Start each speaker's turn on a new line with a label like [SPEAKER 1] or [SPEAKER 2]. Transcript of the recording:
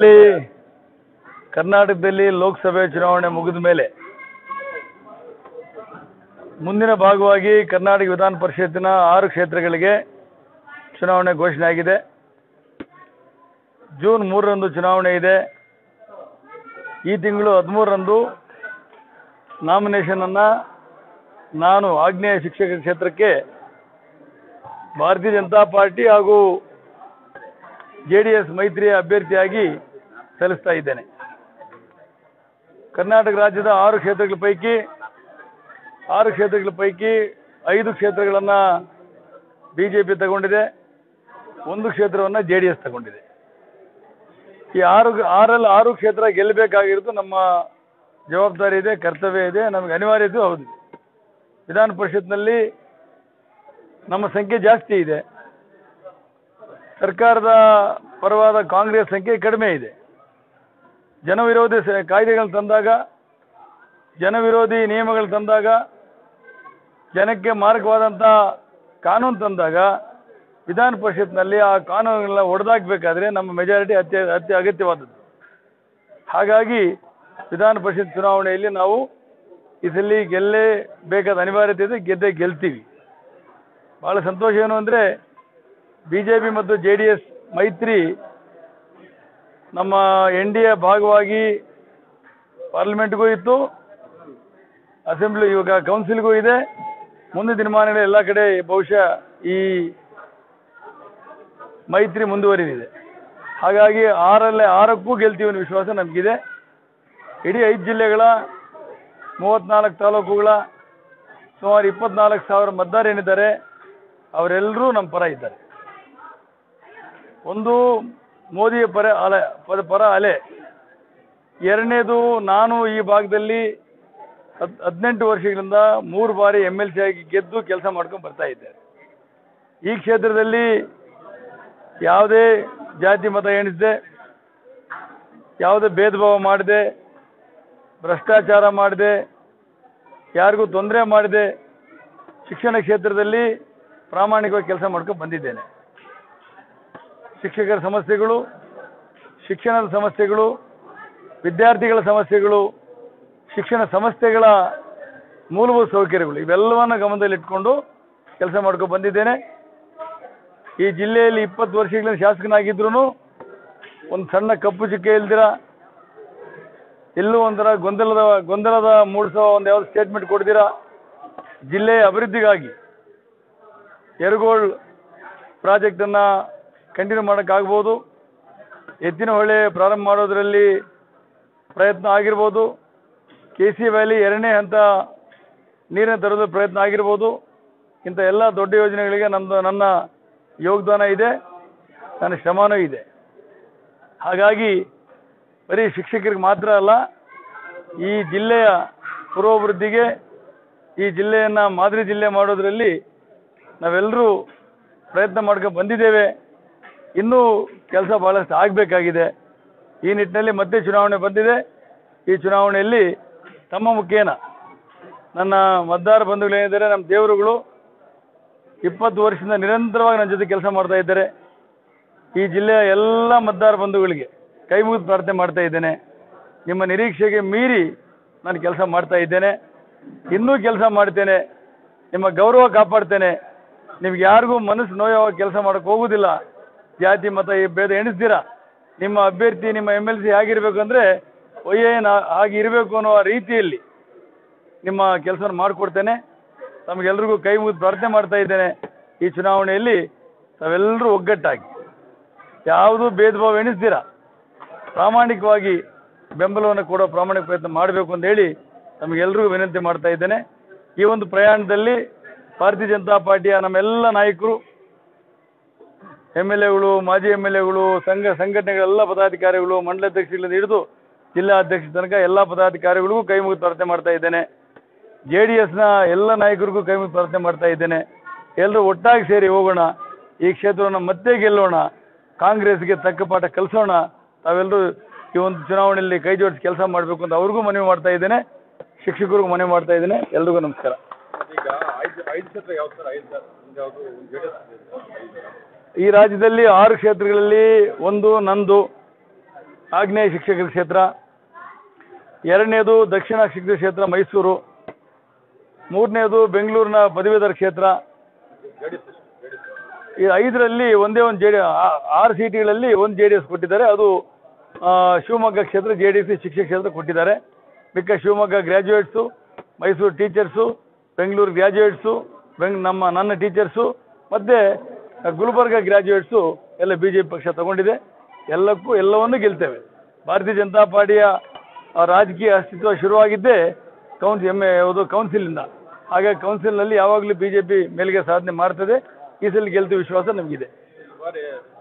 [SPEAKER 1] ಕರ್ನಾಟಕದಲ್ಲಿ ಲೋಕಸಭೆ ಚುನಾವಣೆ ಮುಗಿದ ಮೇಲೆ ಮುಂದಿನ ಭಾಗವಾಗಿ ಕರ್ನಾಟಕ ವಿಧಾನ ಪರಿಷತ್ತಿನ 6 ಕ್ಷೇತ್ರಗಳಿಗೆ ಚುನಾವಣೆ ಘೋಷಣೆ ಆಗಿದೆ. ಜೂನ್ 3ರಂದು ಚುನಾವಣೆ ಇದೆ. ಈ ತಿಂಗಳು 13ರಂದು ನಾಮಿನೇಷನ್ ಅನ್ನು ನಾನು ಆಗ್ನೇಯ ಶಿಕ್ಷಕ ಕ್ಷೇತ್ರಕ್ಕೆ ಭಾರತೀಯ ಜನತಾ ಪಾರ್ಟಿ ಹಾಗೂ JDS ಮೈತ್ರಿಯ ಅಭ್ಯರ್ಥಿಯಾಗಿ ಸಲ್ಲಿಸ್ತಾ ಇದ್ದೇನೆ. ಕರ್ನಾಟಕ ರಾಜ್ಯದ 6 ಕ್ಷೇತ್ರಗಳ ಪೈಕಿ 5 ಕ್ಷೇತ್ರಗಳನ್ನು ಬಿಜೆಪಿ ತಗೊಂಡಿದೆ, 1 ಕ್ಷೇತ್ರವನ್ನು JDS ತಗೊಂಡಿದೆ. ಈ 6 ಕ್ಷೇತ್ರ ಗೆಲ್ಲಬೇಕಾಗಿರೋದು ನಮ್ಮ ಜವಾಬ್ದಾರಿ ಇದೆ, ಕರ್ತವ್ಯ ಇದೆ, ನಮಗೆ ಅನಿವಾರ್ಯತೆ ಹೌದು. ವಿಧಾನ ಪರಿಷತ್ನಲ್ಲಿ ನಮ್ಮ ಸಂಖ್ಯೆ ಜಾಸ್ತಿ ಇದೆ, ಸರ್ಕಾರದ ಪರವಾದ ಕಾಂಗ್ರೆಸ್ ಸಂಖ್ಯೆ ಕಡಿಮೆ ಇದೆ. ಜನವಿರೋಧಿ ಕಾಯ್ದೆಗಳು ತಂದಾಗ, ಜನವಿರೋಧಿ ನಿಯಮಗಳು ತಂದಾಗ, ಜನಕ್ಕೆ ಮಾರಕವಾದಂಥ ಕಾನೂನು ತಂದಾಗ ವಿಧಾನ ಪರಿಷತ್ನಲ್ಲಿ ಆ ಕಾನೂನುಗಳನ್ನ ಒಡೆದಾಕಬೇಕಾದ್ರೆ ನಮ್ಮ ಮೆಜಾರಿಟಿ ಅತ್ಯ ಅಗತ್ಯವಾದದ್ದು. ಹಾಗಾಗಿ ವಿಧಾನ ಪರಿಷತ್ ಚುನಾವಣೆಯಲ್ಲಿ ನಾವು ಈ ಸಲ ಗೆಲ್ಲಬೇಕಾದ ಅನಿವಾರ್ಯತೆ ಇದೆ, ಗೆಲ್ತೀವಿ. ಭಾಳ ಸಂತೋಷ ಏನು ಅಂದರೆ BJP ಮತ್ತು JDS ಮೈತ್ರಿ ನಮ್ಮ NDA ಭಾಗವಾಗಿ ಪಾರ್ಲಿಮೆಂಟ್ಗೂ ಇತ್ತು, ಅಸೆಂಬ್ಲಿ ಇವಾಗ ಕೌನ್ಸಿಲ್ಗೂ ಇದೆ. ಮುಂದಿನ ದಿನಮಾನಗಳ ಎಲ್ಲ ಕಡೆ ಬಹುಶಃ ಈ ಮೈತ್ರಿ ಮುಂದುವರಿದಿದೆ. ಹಾಗಾಗಿ 6ಕ್ಕೂ ಗೆಲ್ತೀವಿ ಅನ್ನೋ ವಿಶ್ವಾಸ ನಮಗಿದೆ. ಇಡೀ 5 ಜಿಲ್ಲೆಗಳ 34 ತಾಲೂಕುಗಳ ಸುಮಾರು 24,000 ಮತದಾರ ಏನಿದ್ದಾರೆ ಅವರೆಲ್ಲರೂ ನಮ್ಮ ಪರ ಇದ್ದಾರೆ. ಒಂದು ಮೋದಿಯ ಪರ ಅಲೆ, ಎರಡನೇದು ನಾನು ಈ ಭಾಗದಲ್ಲಿ 18 ವರ್ಷಗಳಿಂದ 3 ಬಾರಿ MLC ಆಗಿ ಗೆದ್ದು ಕೆಲಸ ಮಾಡ್ಕೊಂಡು ಬರ್ತಾ ಇದ್ದೇನೆ. ಈ ಕ್ಷೇತ್ರದಲ್ಲಿ ಯಾವುದೇ ಜಾತಿ ಮತ ಎಣಿಸದೆ, ಯಾವುದೇ ಭೇದ ಭಾವ ಮಾಡದೆ, ಭ್ರಷ್ಟಾಚಾರ ಮಾಡದೆ, ಯಾರಿಗೂ ತೊಂದರೆ ಮಾಡದೆ ಶಿಕ್ಷಣ ಕ್ಷೇತ್ರದಲ್ಲಿ ಪ್ರಾಮಾಣಿಕವಾಗಿ ಕೆಲಸ ಮಾಡ್ಕೊಂಡು ಬಂದಿದ್ದೇನೆ. ಶಿಕ್ಷಕರ ಸಮಸ್ಯೆಗಳು, ಶಿಕ್ಷಣದ ಸಮಸ್ಯೆಗಳು, ವಿದ್ಯಾರ್ಥಿಗಳ ಸಮಸ್ಯೆಗಳು, ಶಿಕ್ಷಣ ಸಂಸ್ಥೆಗಳ ಮೂಲಭೂತ ಸೌಕರ್ಯಗಳು ಇವೆಲ್ಲವನ್ನು ಗಮನದಲ್ಲಿಟ್ಕೊಂಡು ಕೆಲಸ ಮಾಡ್ಕೊಂಡು ಬಂದಿದ್ದೇನೆ. ಈ ಜಿಲ್ಲೆಯಲ್ಲಿ 20 ವರ್ಷಗಳಿಂದ ಶಾಸಕನಾಗಿದ್ರೂ ಒಂದು ಸಣ್ಣ ಕಪ್ಪು ಚುಕ್ಕೆ ಇಲ್ದಿರ, ಎಲ್ಲೂ ಒಂಥರ ಗೊಂದಲದ ಮೂಡಿಸೋ ಒಂದು ಯಾವ್ದು ಸ್ಟೇಟ್ಮೆಂಟ್ ಕೊಡ್ದಿರ ಜಿಲ್ಲೆಯ ಅಭಿವೃದ್ಧಿಗಾಗಿ ಯರಗೋಳ್ ಪ್ರಾಜೆಕ್ಟನ್ನು ಕಂಟಿನ್ಯೂ ಮಾಡೋಕ್ಕಾಗ್ಬೋದು, ಎತ್ತಿನಹೊಳೆ ಪ್ರಾರಂಭ ಮಾಡೋದರಲ್ಲಿ ಪ್ರಯತ್ನ ಆಗಿರ್ಬೋದು, KC ವ್ಯಾಲಿ 2ನೇ ಹಂತ ನೀರಿನ ತರೋದ್ರ ಪ್ರಯತ್ನ ಆಗಿರ್ಬೋದು. ಇಂಥ ಎಲ್ಲ ದೊಡ್ಡ ಯೋಜನೆಗಳಿಗೆ ನನ್ನ ಯೋಗದಾನ ಇದೆ, ನನ್ನ ಶ್ರಮನೂ ಇದೆ. ಹಾಗಾಗಿ ಬರೀ ಶಿಕ್ಷಕರಿಗೆ ಮಾತ್ರ ಅಲ್ಲ, ಈ ಜಿಲ್ಲೆಯ ಪುರೋಭಿವೃದ್ಧಿಗೆ, ಈ ಜಿಲ್ಲೆಯನ್ನು ಮಾದರಿ ಜಿಲ್ಲೆ ಮಾಡೋದರಲ್ಲಿ ನಾವೆಲ್ಲರೂ ಪ್ರಯತ್ನ ಮಾಡ್ಕೊಂಡು ಬಂದಿದ್ದೇವೆ. ಇನ್ನೂ ಕೆಲಸ ಭಾಳಷ್ಟು ಆಗಬೇಕಾಗಿದೆ. ಈ ನಿಟ್ಟಿನಲ್ಲಿ ಮತ್ತೆ ಚುನಾವಣೆ ಬಂದಿದೆ. ಈ ಚುನಾವಣೆಯಲ್ಲಿ ತಮ್ಮ ಮುಖೇನ ನನ್ನ ಮತದಾರ ಬಂಧುಗಳೇನಿದ್ದಾರೆ, ನಮ್ಮ ದೇವರುಗಳು 20 ವರ್ಷದಿಂದ ನಿರಂತರವಾಗಿ ನನ್ನ ಜೊತೆ ಕೆಲಸ ಮಾಡ್ತಾ ಇದ್ದಾರೆ. ಈ ಜಿಲ್ಲೆಯ ಎಲ್ಲ ಮತದಾರ ಬಂಧುಗಳಿಗೆ ಕೈ ಮುಗಿದು ಪ್ರಾರ್ಥನೆ ಮಾಡ್ತಾ ಇದ್ದೇನೆ. ನಿಮ್ಮ ನಿರೀಕ್ಷೆಗೆ ಮೀರಿ ನಾನು ಕೆಲಸ ಮಾಡ್ತಾ ಇದ್ದೇನೆ, ಇನ್ನೂ ಕೆಲಸ ಮಾಡ್ತೇನೆ, ನಿಮ್ಮ ಗೌರವ ಕಾಪಾಡ್ತೇನೆ. ನಿಮ್ಗೆ ಯಾರಿಗೂ ಮನಸ್ಸು ನೋಯುವ ಕೆಲಸ ಮಾಡೋಕ್ಕೆ ಹೋಗೋದಿಲ್ಲ. ಜಾತಿ ಮತ ಈ ಭೇದ ಎಣಿಸ್ತೀರ. ನಿಮ್ಮ ಅಭ್ಯರ್ಥಿ, ನಿಮ್ಮ MLC ಹೇಗಿರಬೇಕು ಅಂದರೆ ಹಾಗೆ ಇರಬೇಕು ಅನ್ನೋ ರೀತಿಯಲ್ಲಿ ನಿಮ್ಮ ಕೆಲಸವನ್ನು ಮಾಡಿಕೊಡ್ತೇನೆ. ತಮಗೆಲ್ರಿಗೂ ಕೈ ಮುಗಿದು ಪ್ರಾರ್ಥನೆ ಮಾಡ್ತಾ ಇದ್ದೇನೆ. ಈ ಚುನಾವಣೆಯಲ್ಲಿ ತಾವೆಲ್ಲರೂ ಒಗ್ಗಟ್ಟಾಗಿ, ಯಾವುದೂ ಭೇದ ಭಾವ ಎಣಿಸ್ತೀರ, ಪ್ರಾಮಾಣಿಕವಾಗಿ ಬೆಂಬಲವನ್ನು ಕೊಡೋ ಪ್ರಾಮಾಣಿಕ ಪ್ರಯತ್ನ ಮಾಡಬೇಕು ಅಂತ ಹೇಳಿ ತಮಗೆಲ್ಲರಿಗೂ ವಿನಂತಿ ಮಾಡ್ತಾ ಇದ್ದೇನೆ. ಈ ಒಂದು ಪ್ರಯಾಣದಲ್ಲಿ ಭಾರತೀಯ ಜನತಾ ಪಾರ್ಟಿಯ ನಮ್ಮೆಲ್ಲ ನಾಯಕರು, MLAಗಳು, ಮಾಜಿ MLAಗಳು, ಸಂಘಟನೆಗಳೆಲ್ಲ ಪದಾಧಿಕಾರಿಗಳು, ಮಂಡಲಾಧ್ಯಕ್ಷಗಳಿಂದ ಹಿಡಿದು ಜಿಲ್ಲಾ ಅಧ್ಯಕ್ಷ ತನಕ ಎಲ್ಲ ಪದಾಧಿಕಾರಿಗಳಿಗೂ ಕೈ ಮುಗಿದು ಪ್ರಾರ್ಥನೆ ಮಾಡ್ತಾ ಇದ್ದೇನೆ. JDSನ ಎಲ್ಲ ನಾಯಕರಿಗೂ ಕೈ ಮುಗಿದು ಪ್ರಾರ್ಥನೆ ಮಾಡ್ತಾ ಇದ್ದೇನೆ. ಎಲ್ಲರೂ ಒಟ್ಟಾಗಿ ಸೇರಿ ಹೋಗೋಣ, ಈ ಕ್ಷೇತ್ರವನ್ನು ಮತ್ತೆ ಗೆಲ್ಲೋಣ, ಕಾಂಗ್ರೆಸ್ಗೆ ತಕ್ಕ ಪಾಠ ಕಲಿಸೋಣ. ತಾವೆಲ್ಲರೂ ಈ ಒಂದು ಚುನಾವಣೆಯಲ್ಲಿ ಕೈ ಜೋಡಿಸಿ ಕೆಲಸ ಮಾಡಬೇಕು ಅಂತ ಅವ್ರಿಗೂ ಮನವಿ ಮಾಡ್ತಾ ಇದ್ದೇನೆ, ಶಿಕ್ಷಕರಿಗೂ ಮನವಿ ಮಾಡ್ತಾ ಇದ್ದೇನೆ. ಎಲ್ರಿಗೂ ನಮಸ್ಕಾರ. ಈ ರಾಜ್ಯದಲ್ಲಿ 6 ಕ್ಷೇತ್ರಗಳಲ್ಲಿ ಒಂದು ನಂದು, ಆಗ್ನೇಯ ಶಿಕ್ಷಕರ ಕ್ಷೇತ್ರ, ಎರಡನೇದು ದಕ್ಷಿಣ ಶಿಕ್ಷಕ ಕ್ಷೇತ್ರ ಮೈಸೂರು, ಮೂರನೇದು ಬೆಂಗಳೂರಿನ ಪದವೀಧರ ಕ್ಷೇತ್ರ. ಈ 5ರಲ್ಲಿ ಒಂದೇ ಒಂದು ಆರು ಸೀಟ್ಗಳಲ್ಲಿ ಒಂದು JDS ಕೊಟ್ಟಿದ್ದಾರೆ. ಅದು ಶಿವಮೊಗ್ಗ ಕ್ಷೇತ್ರ JDS ಶಿಕ್ಷಕ ಕ್ಷೇತ್ರ ಕೊಟ್ಟಿದ್ದಾರೆ. ಮಿಕ್ಕ Shivamogga graduates, Mysuru teachers, Bengaluru graduates, ನನ್ನ ಟೀಚರ್ಸು ಮತ್ತು ಗುಲ್ಬರ್ಗ ಗ್ರ್ಯಾಜುಯೇಟ್ಸು ಎಲ್ಲ BJP ಪಕ್ಷ ತಗೊಂಡಿದೆ. ಎಲ್ಲವನ್ನೂ ಗೆಲ್ತೇವೆ. ಭಾರತೀಯ ಜನತಾ ಪಾರ್ಟಿಯ ರಾಜಕೀಯ ಅಸ್ತಿತ್ವ ಶುರುವಾಗಿದ್ದೇ ಕೌನ್ಸಿಲಿಂದ. ಹಾಗಾಗಿ ಕೌನ್ಸಿಲ್ನಲ್ಲಿ ಯಾವಾಗಲೂ BJP ಮೇಲ್ಗೆ ಸಾಧನೆ ಮಾಡ್ತದೆ. ಈ ಸಲ ಗೆಲ್ತು ವಿಶ್ವಾಸ ನಮಗಿದೆ.